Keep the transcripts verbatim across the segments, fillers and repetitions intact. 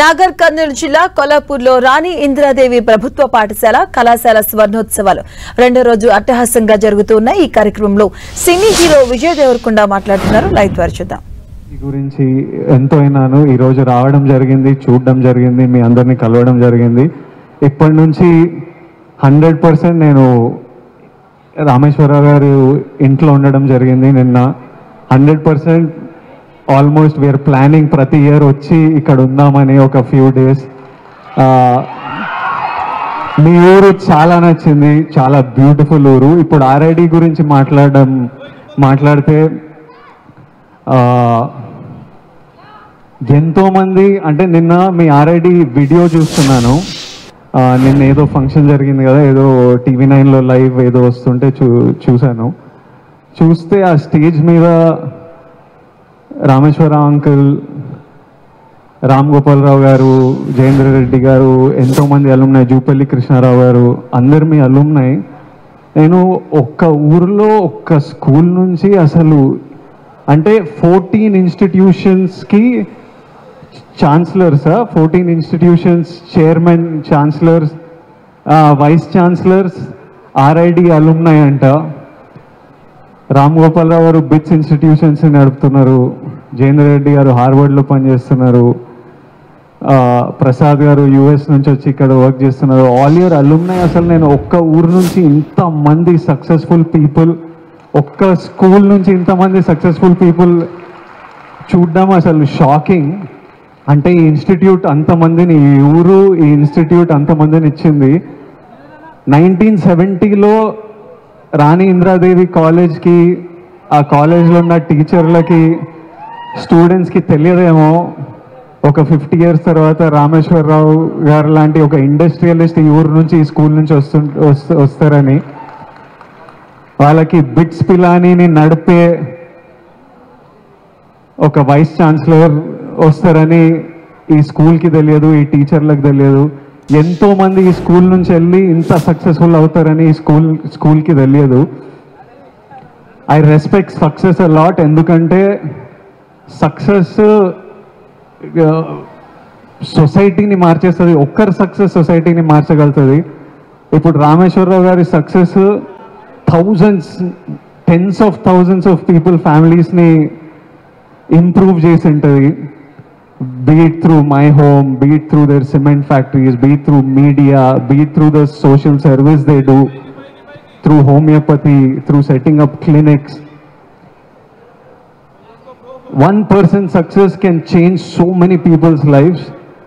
నాగర్ కర్నూలు జిల్లా కొల్లాపూర్లో రాణి ఇందిరాదేవి ప్రభుత్వ పాఠశాల కళాశాల స్వర్ణోత్సవాలు రెండో రోజు అట్టహాసంగా జరుగుతున్నాయి. ఈ కార్యక్రమంలో సినీ హీరో విజయ్ దేవరకొండ మాట్లాడుతున్నారు. లైవ్ ద్వారా చూద్దాం. ఈ గురించి ఎంతో అయినాను. ఈ రోజు రావడం జరిగింది, చూడడం జరిగింది, మీ అందరినీ కలవడం జరిగింది. ఇప్పటి నుంచి హండ్రెడ్ పర్సెంట్ నేను రామేశ్వరరావు గారు ఇంట్లో ఉండడం జరిగింది. నిన్న హండ్రెడ్ పర్సెంట్ ఆల్మోస్ట్ వీఆర్ ప్లానింగ్ ప్రతి ఇయర్ వచ్చి ఇక్కడ ఉందామని ఒక ఫ్యూ డేస్. మీ ఊరు చాలా నచ్చింది, చాలా బ్యూటిఫుల్ ఊరు. ఇప్పుడు ఆర్ఐడి గురించి మాట్లాడడం మాట్లాడితే ఎంతోమంది అంటే నిన్న మీ ఆర్ఐడి వీడియో చూస్తున్నాను. నిన్న ఏదో ఫంక్షన్ జరిగింది కదా, ఏదో టీవీ నైన్లో లైవ్ ఏదో వస్తుంటే చూ చూశాను. చూస్తే ఆ స్టేజ్ మీద రామేశ్వరరావు అంకుల్, రామ్ గోపాలరావు గారు, జయేంద్ర రెడ్డి గారు, ఎంతోమంది అలుమ్నాయి, జూపల్లి కృష్ణారావు గారు, అందరు మీ అలుమ్నాయి. నేను ఒక్క ఊరిలో ఒక్క స్కూల్ నుంచి అసలు అంటే ఫోర్టీన్ ఇన్స్టిట్యూషన్స్కి chancellors, fourteen institutions chairman, chancellors, vice chancellors ఆర్ఐడి అలుమ్నాయి అంట. రామ్ గోపాలరావు గారు బిట్స్ ఇన్స్టిట్యూషన్స్ నడుపుతున్నారు, జయేంద్ర రెడ్డి గారు హార్వర్డ్లో పనిచేస్తున్నారు, ప్రసాద్ గారు యూఎస్ నుంచి వచ్చి ఇక్కడ వర్క్ చేస్తున్నారు. All year alumni. అసలు నేను ఒక్క ఊరు నుంచి ఇంతమంది సక్సెస్ఫుల్ పీపుల్, ఒక్క స్కూల్ నుంచి ఇంతమంది సక్సెస్ఫుల్ పీపుల్ చూడడం అసలు షాకింగ్. అంటే ఈ ఇన్స్టిట్యూట్ అంతమందిని, ఈ ఊరు ఈ ఇన్స్టిట్యూట్ అంతమందిని ఇచ్చింది. నైన్టీన్ సెవెంటీలో రాణి ఇందిరాదేవి కాలేజ్కి, ఆ కాలేజ్లో ఉన్న టీచర్లకి, స్టూడెంట్స్కి తెలియదేమో ఒక ఫిఫ్టీ ఇయర్స్ తర్వాత రామేశ్వరరావు గారు లాంటి ఒక ఇండస్ట్రియలిస్ట్ ఈ ఊరు నుంచి, ఈ స్కూల్ నుంచి వస్తు వస్తారని. వాళ్ళకి బిట్స్ పిలానీని నడిపే ఒక వైస్ ఛాన్సలర్ వస్తారని ఈ స్కూల్కి తెలియదు, ఈ టీచర్లకు తెలియదు. ఎంతోమంది ఈ స్కూల్ నుంచి వెళ్ళి ఇంత సక్సెస్ఫుల్ అవుతారని ఈ స్కూల్ స్కూల్కి తెలియదు. I respect success a lot. ఎందుకంటే సక్సెస్ సొసైటీని మార్చేస్తుంది. ఒక్కరి సక్సెస్ సొసైటీని మార్చగలుగుతుంది. ఇప్పుడు రామేశ్వరరావు గారి success thousands, tens of thousands of people ఫ్యామిలీస్ని ఇంప్రూవ్ చేసి ఉంటుంది. Be it through my home, be it through their cement factories, be it through media, be it through the social service they do, through homeopathy, through setting up clinics. One person's success can change so many people's lives.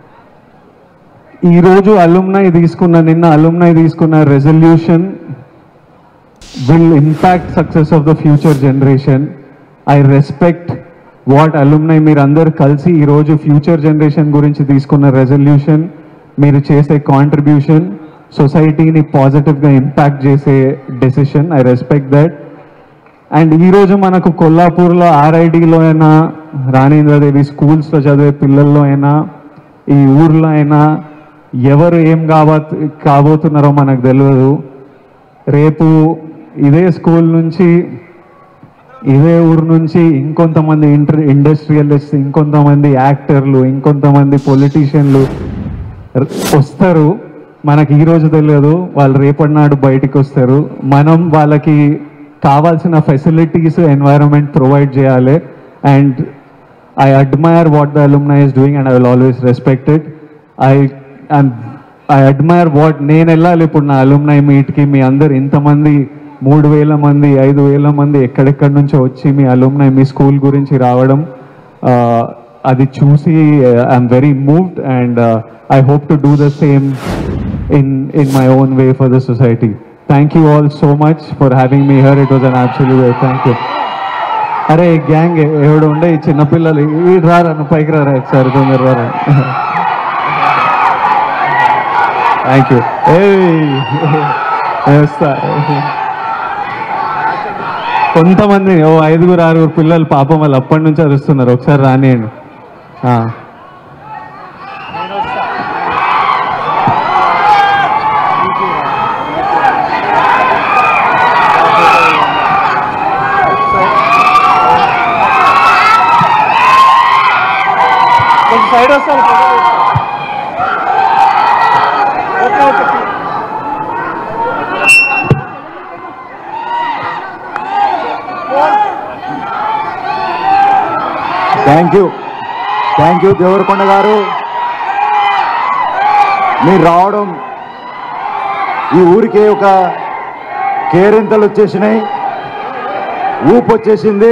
Ee roju alumni తీసుకున్న నిన్న alumni తీసుకున్న resolution will impact success of the future generation. I respect what alumni మీరు అందరు కలిసి ఈరోజు future generation గురించి తీసుకున్న resolution, మీరు చేసే కాంట్రిబ్యూషన్ సొసైటీని పాజిటివ్గా ఇంపాక్ట్ చేసే decision. I respect that. And ఈరోజు మనకు కొల్లాపూర్లో ఆర్ఐడిలో అయినా, రాణి ఇందిరాదేవి స్కూల్స్లో చదివే పిల్లల్లో అయినా, ఈ ఊర్లో అయినా ఎవరు ఏం కాబో కాబోతున్నారో మనకు తెలియదు. రేపు ఇదే స్కూల్ నుంచి, ఇదే ఊరు నుంచి ఇంకొంతమంది ఇంటర్ ఇండస్ట్రియలిస్ట్, ఇంకొంతమంది యాక్టర్లు, ఇంకొంతమంది పొలిటీషియన్లు వస్తారు. మనకి ఈరోజు తెలియదు, వాళ్ళు రేపటి నాడు బయటికి వస్తారు. మనం వాళ్ళకి కావాల్సిన ఫెసిలిటీస్, ఎన్వైరన్మెంట్ ప్రొవైడ్ చేయాలి. And I admire what the alumni is doing and I will always respect it. I and I admire what నేను వెళ్ళాలి ఇప్పుడు నా అలుమ్నై మీట్కి. మీ అందరు ఇంతమంది మూడు వేల మంది, ఐదు వేల మంది ఎక్కడెక్కడి నుంచో వచ్చి మీ అలుమ్నై, మీ స్కూల్ గురించి రావడం, అది చూసి I'm very moved. And I hope to do the same in in my own way for the society. Thank you all so much for having me here. It was an absolute thank you. అరే gang ఎవడు ఉండే ఈ చిన్నపిల్లలు ఈ రారా, నువ్వు పైకి రారా ఒకసారి, తొందర రారా. Thank you. ఏ వస్తా. కొంతమంది ఓ ఐదుగురు ఆరుగురు పిల్లలు పాపం వాళ్ళు అప్పటి నుంచి అరుస్తున్నారు. ఒకసారి రానియండి. సైడ్ వస్తారు. Thank you thank you Deverakonda garu. మీరు రావడం ఈ ఊరికే ఒక కేరింతలు వచ్చేసినాయి, ఊపు వచ్చేసింది.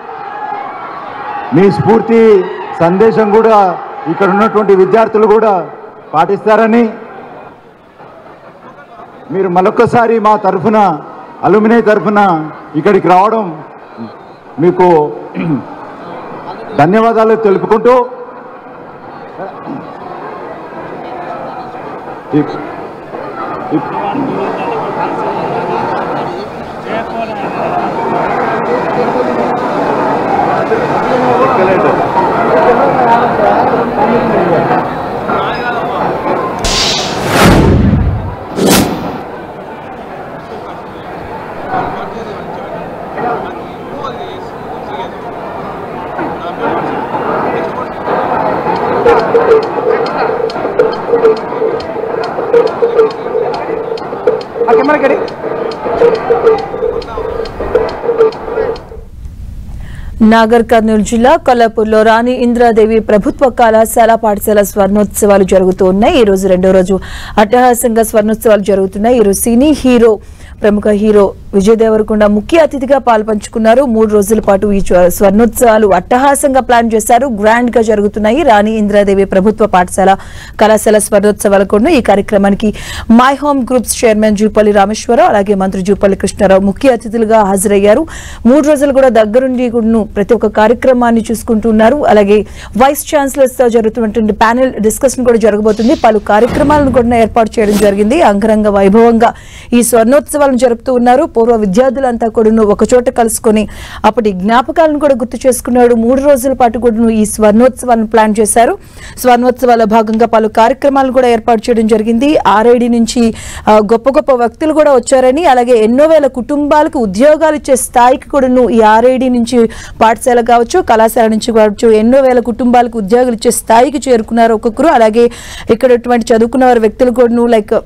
మీ స్ఫూర్తి సందేశం కూడా ఇక్కడ ఉన్నటువంటి విద్యార్థులు కూడా పాటిస్తారని మీరు మరొకసారి మా తరఫున అలుమినై తరఫున ఇక్కడికి రావడం మీకు ధన్యవాదాలు తెలుపుకుంటూ నాగర్ కర్నూలు జిల్లా కొల్లాపూర్లో రాణి ఇంద్రాదేవి ప్రభుత్వ కళాశాల పాఠశాల స్వర్ణోత్సవాలు జరుగుతూ ఉన్నాయి. ఈ రోజు రెండో రోజు అట్టహాసంగా స్వర్ణోత్సవాలు జరుగుతున్నాయి. ఈ రోజు సినీ హీరో ప్రముఖ హీరో విజయ్ దేవరకొండ ముఖ్య అతిథిగా పాల్పంచుకున్నారు. మూడు రోజుల పాటు ఈ స్వర్ణోత్సవాలు అట్టహాసంగా ప్లాన్ చేశారు. గ్రాండ్ గా జరుగుతున్నాయి. రాణి ఇంద్రాదేవి ప్రభుత్వ పాఠశాల కళాశాల స్వర్ణోత్సవాల కూడా ఈ కార్యక్రమానికి my home groups chairman Jupally Rameshwar Rao అలాగే మంత్రి జూపల్లి కృష్ణారావు ముఖ్య అతిథులుగా హాజరయ్యారు. మూడు రోజులు కూడా దగ్గరుండి కూడా ప్రతి ఒక్క కార్యక్రమాన్ని చూసుకుంటున్నారు. అలాగే వైస్ ఛాన్సలర్స్ తో జరుగుతున్నటువంటి ప్యానెల్ డిస్కషన్ కూడా జరగబోతుంది. పలు కార్యక్రమాలను కూడా ఏర్పాటు చేయడం జరిగింది. అంగరంగ వైభవంగా ఈ స్వర్ణోత్సవాలను జరుపుతూ ఉన్నారు. పూర్వ విద్యార్థులంతా కూడా ఒక చోట కలుసుకొని అప్పటి జ్ఞాపకాలను కూడా గుర్తు చేసుకున్నాడు. మూడు రోజుల పాటు కూడా ఈ స్వర్ణోత్సవాలను ప్లాన్ చేశారు. స్వర్ణోత్సవాల భాగంగా పలు కార్యక్రమాలు కూడా ఏర్పాటు చేయడం జరిగింది. ఆర్ఐడి నుంచి గొప్ప గొప్ప వ్యక్తులు కూడా వచ్చారని అలాగే ఎన్నో వేల కుటుంబాలకు ఉద్యోగాలు ఇచ్చే స్థాయికి కూడా ఈ ఆర్ఐడి నుంచి పాఠశాల కావచ్చు కళాశాల నుంచి కావచ్చు ఎన్నో వేల కుటుంబాలకు ఉద్యోగాలు ఇచ్చే స్థాయికి చేరుకున్నారు ఒక్కొక్కరు. అలాగే ఇక్కడ చదువుకున్న వారి వ్యక్తులు కూడా లైక్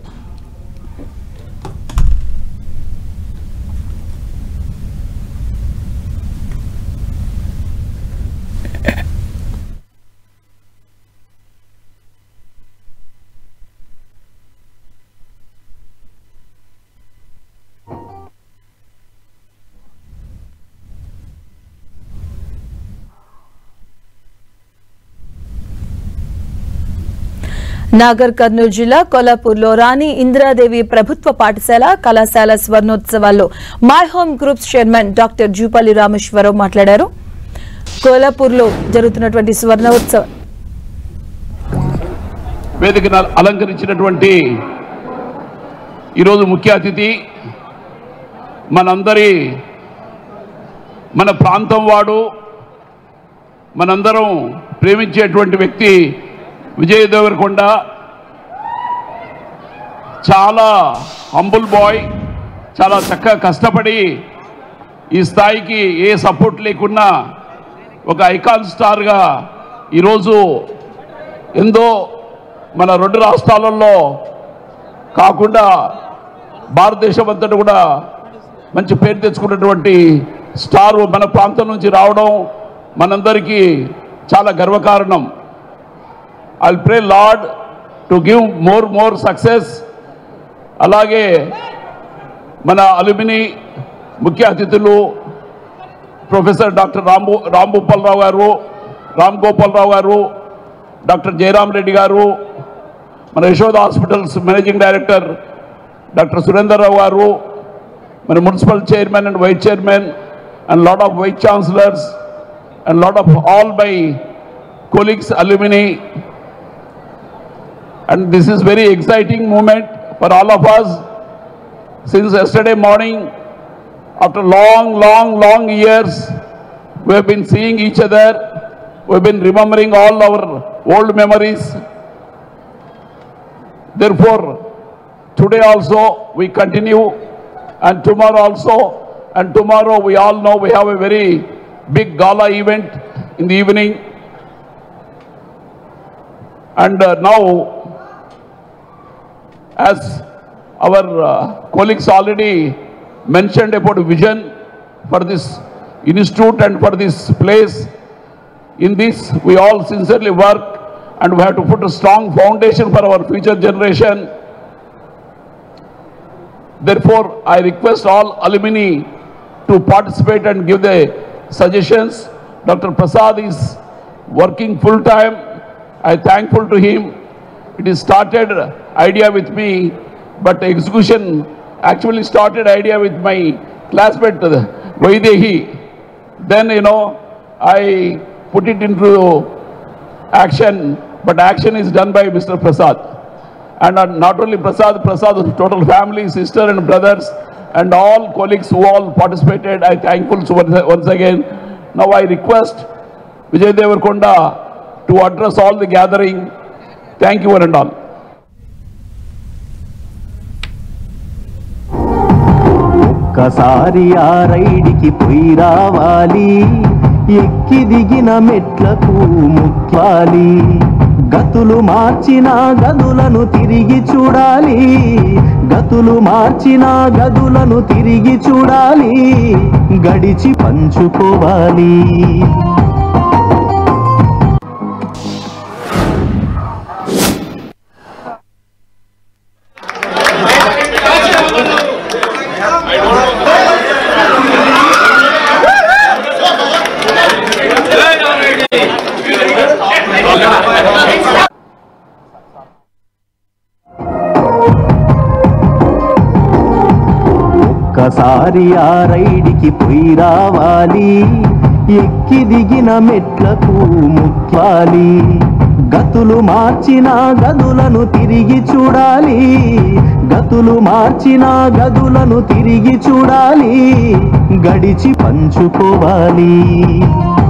నాగర్ కర్నూలు జిల్లా కొల్లాపూర్లో రాణి ఇంద్రాదేవి ప్రభుత్వ పాఠశాల కళాశాల స్వర్ణోత్సవాల్లో my home groups chairman doctor Jupally Rameshwar Rao మాట్లాడారు. కొల్లాపూర్లో జరుగుతున్నటువంటి స్వర్ణోత్సవ వేదికను అలంకరించినటువంటి ఈరోజు ముఖ్య అతిథి మనందరి మన ప్రాంతం వాడు మనందరం ప్రేమించేటువంటి వ్యక్తి విజయ్ దేవరకొండ. చాలా హంబుల్ బాయ్, చాలా చక్కగా కష్టపడి ఈ స్థాయికి ఏ సపోర్ట్ లేకున్నా ఒక ఐకాన్ స్టార్గా ఈరోజు ఎంతో మన రెండు రాష్ట్రాలలో కాకుండా భారతదేశం అంతటా కూడా మంచి పేరు తెచ్చుకున్నటువంటి స్టార్ మన ప్రాంతం నుంచి రావడం మనందరికీ చాలా గర్వకారణం. I'll pray Lord to give more more success. అలాగే మన అలుమిని ముఖ్య అతిథులు ప్రొఫెసర్ డాక్టర్ రాంబు రాంభూపాలరావు గారు, రామ్ గోపాలరావు గారు, డాక్టర్ జయరామ్ రెడ్డి గారు, మన Yashoda hospitals managing director doctor Surender Rao garu, మన municipal chairman and vice chairman and lot of vice chancellors and lot of all my colleagues alumni. And this is very exciting moment for all of us. Since yesterday morning, after long, long, long years, we have been seeing each other. We have been remembering all our old memories. Therefore, today also we continue, and tomorrow also. And tomorrow we all know we have a very big gala event in the evening. And uh, now, as our uh, colleagues already mentioned about vision for this institute and for this place, In this, we all sincerely work and we have to put a strong foundation for our future generation. Therefore, I request all alumni to participate and give their suggestions. Doctor Prasad is working full time. I am thankful to him. It is started idea with me, but execution actually started idea with my classmate Vaidehi. Then, you know, I put it into action, but action is done by Mister Prasad. And not only Prasad, Prasad's total family, sister and brothers, and all colleagues who all participated, I thankful once again. Now I request Vijay Devarakonda to address all the gathering. Thank you one and all. ఒక్కసారి ఆ రైడికి పోయి రావాలి, ఎక్కి దిగిన మెట్లకు ముక్కాలి, గతులు మార్చిన గదులను తిరిగి చూడాలి, గతులు మార్చిన గదులను తిరిగి చూడాలి, గడిచి పంచుకోవాలి. ఒక్కసారి ఆ రైడికి పోయి రావాలి, ఎక్కి దిగిన మెట్లకు ముక్కాలి, గతులు మార్చిన గదులను తిరిగి చూడాలి, గతులు మార్చిన గదులను తిరిగి చూడాలి, గడిచి పంచుకోవాలి.